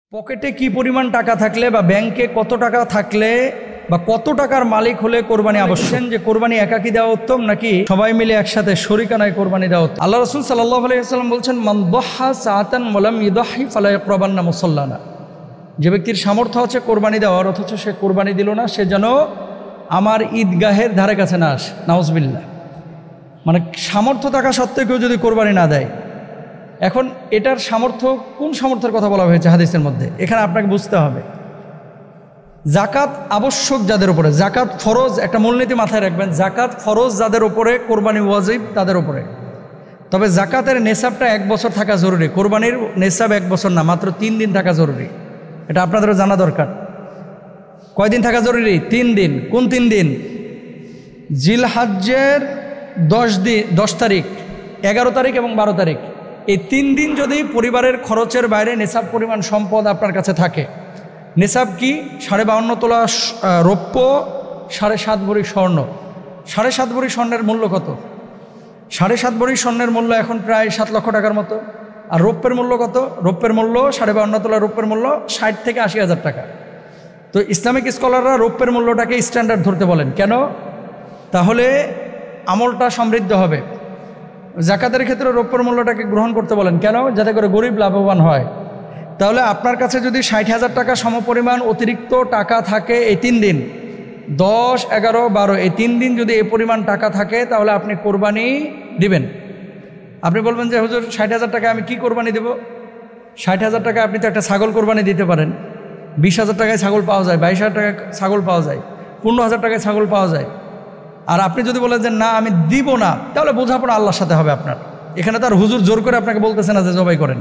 পকেটে কি পরিমাণ টাকা থাকলে বা ব্যাংকে কত টাকা থাকলে বা কত টাকার মালিক হলে কোরবানি আবশ্যক, যে কোরবানি একাকি দেওয়া উত্তম নাকি সবাই মিলে একসাথে শরিকানায় কোরবানি দেওয়া উত্তম? আল্লাহ রাসূল সাল্লাল্লাহু আলাইহি ওয়াসাল্লাম বলছেন, মান দাহা সাআতান ওয়া লাম ইদাহি ফালা ইয়াকরাবান্না মুসাল্লানা। যে ব্যক্তির সামর্থ্য আছে কোরবানি দেওয়ার, অথচ সে কোরবানি দিল না, সে যেন আমার ঈদগাহের ধারে কাছে না আসে। নাউজুবিল্লাহ। মানে সামর্থ্য থাকা সত্ত্বেও কেউ যদি কোরবানি না দেয়, এখন এটার সামর্থ্য, কোন সামর্থ্যের কথা বলা হয়েছে হাদিসের মধ্যে? এখানে আপনাকে বুঝতে হবে, জাকাত আবশ্যক যাদের উপরে, জাকাত ফরজ, একটা মূলনীতি মাথায় রাখবেন, জাকাত ফরজ যাদের উপরে, কোরবানি ওয়াজিব তাদের উপরে। তবে জাকাতের নেশাবটা 1 বছর থাকা জরুরি। কোরবানির নেশাব 1 বছর না, মাত্র 3 দিন থাকা জরুরি। এটা আপনাদেরও জানা দরকার। কয়দিন থাকা জরুরি? 3 দিন। কোন 3 দিন? জিলহজ্জের 10 তারিখ, 11 তারিখ এবং 12 তারিখ। এই 3 দিন যদি পরিবারের খরচের বাইরে নেশাব পরিমাণ সম্পদ আপনার কাছে থাকে, নেশাব কি? 52.5 তোলা রৌপ্য, 7.5 ভরি স্বর্ণ। 7.5 ভরি স্বর্ণের মূল্য কত? 7.5 ভরি স্বর্ণের মূল্য এখন প্রায় 7 লক্ষ টাকার মতো। আর রৌপ্যের মূল্য কত? রৌপ্যের মূল্য 52.5 তোলা রৌপ্যের মূল্য 60 থেকে 80 হাজার টাকা। তো ইসলামিক স্কলাররা রৌপ্যের মূল্যটাকে স্ট্যান্ডার্ড ধরতে বলেন। কেন? তাহলে আমলটা সমৃদ্ধ হবে। জাকাতের ক্ষেত্রে রৌপ্যের মূল্যটাকে গ্রহণ করতে বলেন। কেন? যাতে করে গরিব লাভবান হয়। তাহলে আপনার কাছে যদি 60,000 টাকা সমপরিমাণ অতিরিক্ত টাকা থাকে এই 3 দিন, 10, 11, 12, এই 3 দিন যদি এই পরিমাণ টাকা থাকে, তাহলে আপনি কোরবানি দিবেন। আপনি বলবেন যে হুজুর 60,000 টাকা আমি কি কোরবানি দেব? 60,000 টাকা আপনি তো একটা ছাগল কোরবানি দিতে পারেন। 20,000 টাকায় ছাগল পাওয়া যায়, 22,000 টাকায় ছাগল পাওয়া যায়, 15,000 টাকায় ছাগল পাওয়া যায়। আর আপনি যদি বলেন যে না আমি দিব না, তাহলে বোঝাপড়া আল্লাহর সাথে হবে আপনার। এখানে তার হুজুর জোর করে আপনাকে বলতেছে না যে জবাই করেন।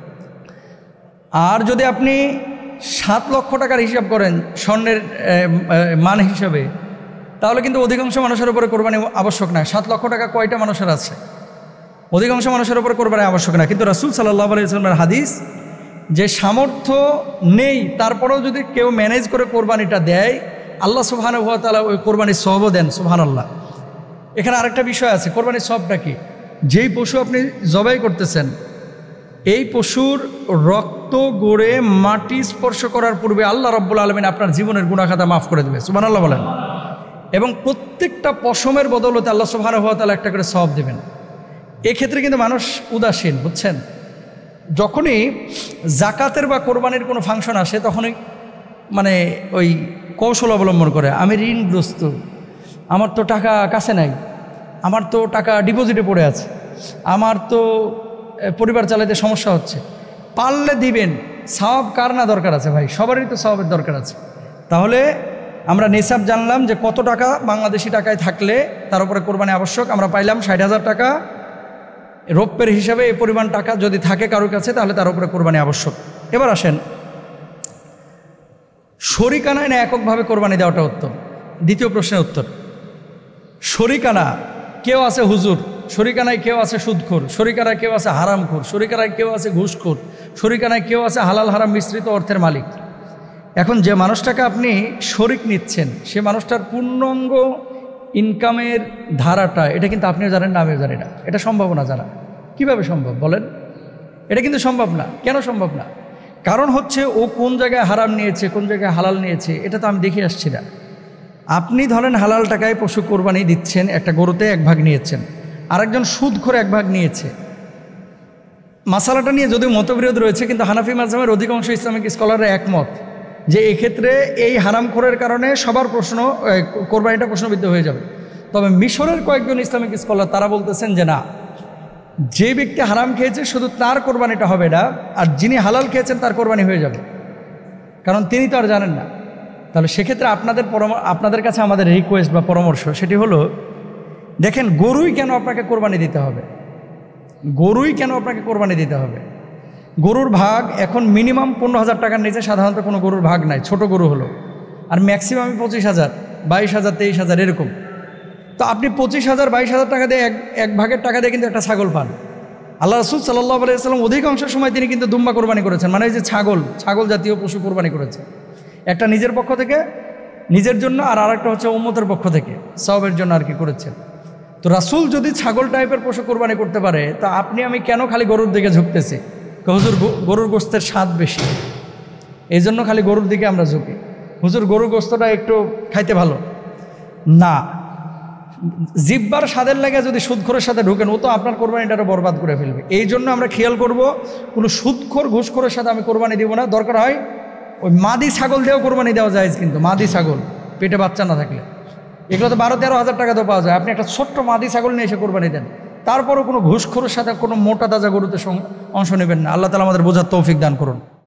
আর যদি আপনি 7 লক্ষ টাকার হিসাব করেন স্বর্ণের মান হিসাবে, তাহলে কিন্তু অধিকাংশ মানুষের উপরে কোরবানি আবশ্যক না। 7 লক্ষ টাকা কয়টা মানুষের আছে? অধিকাংশ মানুষের উপরে কোরবানি আবশ্যক না। কিন্তু রাসূল সাল্লাল্লাহু আলাইহি ওয়াসাল্লামের হাদিস, যে সামর্থ্য নেই তারপরেও যদি কেউ ম্যানেজ করে কোরবানিটা দেয়, আল্লাহ সুবহানাহু ওয়া তাআলা ওই কোরবানির সওয়াবও দেন। সুবহানাল্লাহ। এখানে আরেকটা বিষয় আছে, কোরবানির সওয়াবটা কি? যেই পশু আপনি জবাই করতেছেন, এই পশুর রক্ত গড়ে মাটি স্পর্শ করার পূর্বে আল্লাহ রাব্বুল আলামিন আপনার জীবনের গুনাহ খাতা মাফ করে দেবে। সুবহানাল্লাহ বলেন। এবং প্রত্যেকটা পশমের বদৌলতে আল্লাহ সুবহানাহু ওয়া তাআলা একটা করে সওয়াব দেবেন। এক্ষেত্রে কিন্তু মানুষ উদাসীন, বুঝছেন? যখনই জাকাতের বা কোরবানির কোনো ফাংশন আসে, তখনই মানে ওই কৌশল অবলম্বন করে, আমি ঋণগ্রস্ত, আমার তো টাকা কাছে নাই, আমার তো টাকা ডিপোজিটে পড়ে আছে, আমার তো পরিবার চালাতে সমস্যা হচ্ছে। পারলে দিবেন। সওয়াব কার না দরকার আছে ভাই? সবারই তো সওয়াবের দরকার আছে। তাহলে আমরা নিসাব জানলাম যে কত টাকা বাংলাদেশি টাকায় থাকলে তার উপরে কোরবানি আবশ্যক। আমরা পাইলাম 60,000 টাকা রৌপ্যের হিসাবে। এই পরিমাণ টাকা যদি থাকে কারোর কাছে, তাহলে তার উপরে কোরবানি আবশ্যক। এবার আসেন, শরিকানায় না এককভাবে কোরবানি দেওয়াটা উত্তম? দ্বিতীয় প্রশ্নের উত্তর, শরিকানা কেউ আছে হুজুর, শরিকানায় কেউ আছে সুদখোর, শরিকানায় কেউ আছে হারামখোর, শরিকানায় কেউ আছে ঘুষখোর, শরিকানায় কেউ আছে হালাল হারাম মিশ্রিত অর্থের মালিক। এখন যে মানুষটাকে আপনি শরিক নিচ্ছেন, সে মানুষটার পূর্ণাঙ্গ ইনকামের ধারাটা, এটা কিন্তু আপনিও জানেন না, আমিও জানি না। এটা সম্ভব না জানা। কিভাবে সম্ভব বলেন? এটা কিন্তু সম্ভব না। কেন সম্ভব না? কারণ হচ্ছে ও কোন জায়গায় হারাম নিয়েছে, কোন জায়গায় হালাল নিয়েছে, এটা তো আমি দেখে আসছি না। আপনি ধরেন হালাল টাকায় পশু কোরবানি দিচ্ছেন, একটা গরুতে 1 ভাগ নিয়েছেন, আরেকজন সুদখোর 1 ভাগ নিয়েছে। মাসালাটা নিয়ে যদিও মতবিরোধ রয়েছে, কিন্তু হানাফি মাযহাবের অধিকাংশ ইসলামিক স্কলাররা একমত যে এক্ষেত্রে এই হারামখোরের কারণে সবার কোরবানিটা প্রশ্নবিদ্ধ হয়ে যাবে। তবে মিশরের কয়েকজন ইসলামিক স্কলার তারা বলতেছেন যে না, যে ব্যক্তি হারাম খেয়েছে শুধু তার কোরবানিটা হবে না, আর যিনি হালাল খেয়েছেন তার কোরবানি হয়ে যাবে, কারণ তিনি তো আর জানেন না। তাহলে সেক্ষেত্রে আপনাদের কাছে আমাদের রিকোয়েস্ট বা পরামর্শ, সেটি হলো, দেখেন গরুই কেন আপনাকে কোরবানি দিতে হবে? গরুই কেন আপনাকে কোরবানি দিতে হবে? গরুর ভাগ এখন মিনিমাম 15,000 টাকার নিচে সাধারণত কোনো গরুর ভাগ নাই, ছোট গরু হলো। আর ম্যাক্সিমাম 25,000, 22,000, 23,000 এরকম। তো আপনি 25,000, 22,000 টাকা দিয়ে এক ভাগের টাকা দিয়ে কিন্তু একটা ছাগল পান। আল্লাহ রাসূল সাল্লাল্লাহু আলাইহি ওয়াসাল্লাম অধিকাংশ সময় তিনি কিন্তু দুম্বা কোরবানি করেছেন, মানে এই যে ছাগল জাতীয় পশু কোরবানি করেছেন। একটা নিজের পক্ষ থেকে, নিজের জন্য, আর আরেকটা হচ্ছে উম্মতের পক্ষ থেকে সওয়াবের জন্য আর কি করেছেন। তো রাসূল যদি ছাগল টাইপের পশু কোরবানি করতে পারে, তা আপনি আমি কেন খালি গরুর দিকে ঝুঁকতেছি? হুজুর গরুর গোশতের স্বাদ বেশি, এই জন্য খালি গরুর দিকে আমরা ঝুঁকি। হুজুর গরু গোস্তটা একটু খাইতে ভালো না, জিব্বার স্বাদের লাগে যদি সুদখোরের সাথে ঢুকেন, ও তো আপনার কোরবানিটারও বরবাদ করে ফেলবে। এই জন্য আমরা খেয়াল করব, কোনো সুদখোর ঘুষখোরের সাথে আমি কোরবানি দিব না। দরকার হয় ওই মাদি ছাগল দিয়েও কোরবানি দেওয়া যায়, কিন্তু মাদি ছাগল পেটে বাচ্চা না থাকলে, এগুলো তো 12-13 হাজার টাকা তো পাওয়া যায়। আপনি একটা ছোট্ট মাদি ছাগল নিয়ে এসে কোরবানি দেন, তারপরও কোনো ঘুষখোরের সাথে কোনো মোটা তাজা গরুতে অংশ নেবেন না। আল্লাহ তাআলা আমাদের বোঝার তৌফিক দান করুন।